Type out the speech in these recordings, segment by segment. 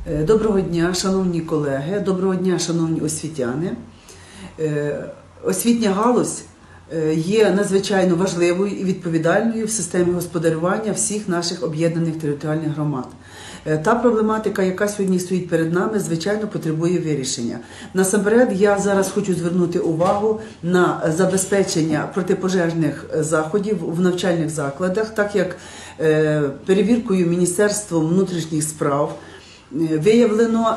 Доброго дня, шановні колеги, доброго дня, шановні освітяни. Освітня галузь є надзвичайно важливою і відповідальною в системі господарювання всіх наших об'єднаних територіальних громад. Та проблематика, яка сьогодні стоїть перед нами, звичайно, потребує вирішення. Насамперед, я зараз хочу звернути увагу на забезпечення протипожежних заходів в навчальних закладах, так як перевіркою Міністерством внутрішніх справ виявлено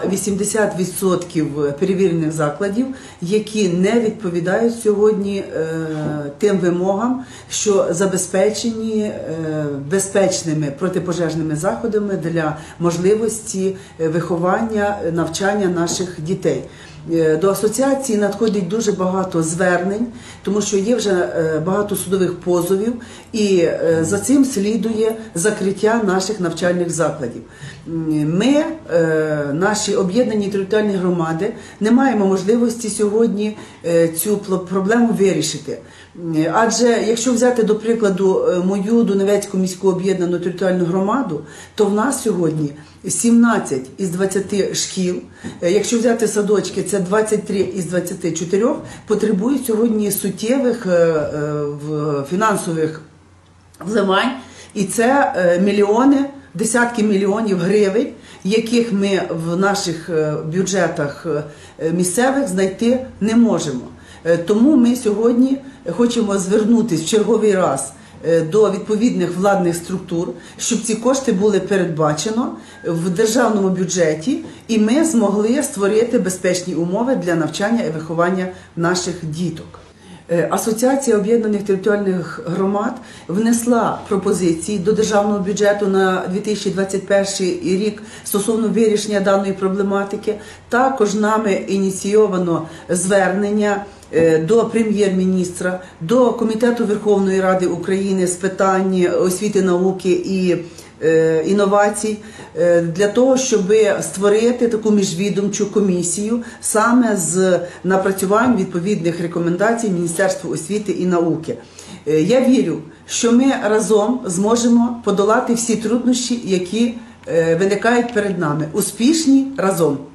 80% перевірених закладів, які не відповідають сьогодні тим вимогам, що забезпечені безпечними протипожежними заходами для можливості виховання, навчання наших дітей. До асоціації надходить дуже багато звернень, тому що є вже багато судових позовів, і за цим слідує закриття наших навчальних закладів. Ми, наші об'єднані територіальні громади, не маємо можливості сьогодні цю проблему вирішити. Адже якщо взяти, до прикладу, мою Донецьку міську об'єднану територіальну громаду, то в нас сьогодні 17 із 20 шкіл, якщо взяти садочки, це 23 із 24, потребують сьогодні суттєвих фінансових вливань, і це мільйони, десятки мільйонів гривень, яких ми в наших бюджетах місцевих знайти не можемо. Тому ми сьогодні хочемо звернутися в черговий раз до відповідних владних структур, щоб ці кошти були передбачено в державному бюджеті, і ми змогли створити безпечні умови для навчання і виховання наших діток. Асоціація об'єднаних територіальних громад внесла пропозиції до державного бюджету на 2021 рік стосовно вирішення даної проблематики. Також нами ініційовано звернення до прем'єр-міністра, до Комітету Верховної Ради України з питань освіти, науки і інновацій, для того, щоб створити таку міжвідомчу комісію саме з напрацюванням відповідних рекомендацій Міністерству освіти і науки. Я вірю, що ми разом зможемо подолати всі труднощі, які виникають перед нами. Успішні разом!